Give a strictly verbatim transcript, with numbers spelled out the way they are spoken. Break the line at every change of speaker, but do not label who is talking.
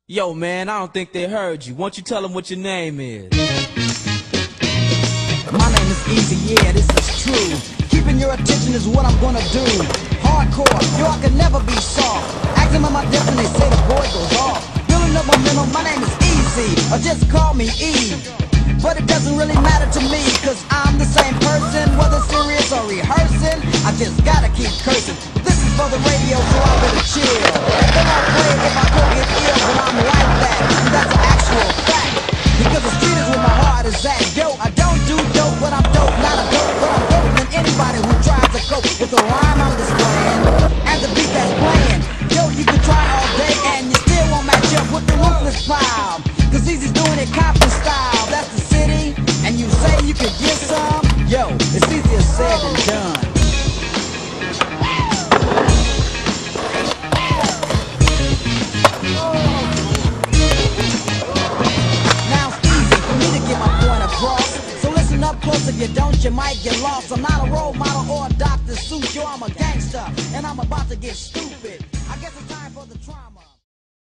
Yo, man, I don't think they heard you. Won't you tell them what your name is?
My name is Easy, yeah, this is true. Keeping your attention is what I'm gonna do. Hardcore, yo, I can never be soft. Acting on my depth and they say the boy goes off. Building up momentum, my name is Easy, or just call me E. But it doesn't really matter to me, cause I'm the same person, whether serious or rehearsing. I just gotta keep cursing. This is for the radio, so I better chill. They won't play if I go get ill, but I'm like that, and that's an actual fact. Because the street is where my heart is at. Yo, I don't do dope, but I'm dope, not a dope, but I'm dope than anybody who tries to cope with the rhyme I'm displaying and the beat that's playing. Yo, you can try all day and you still won't match up with the ruthless pile. Cause Easy's doing it Compton style. That's the city, and you say you can get some. Yo, it's easier said than done. Up close, if you don't, you might get lost. I'm not a role model or a Doctor Seuss. Yo, I'm a gangster, and I'm about to get stupid. I guess it's time for the trial.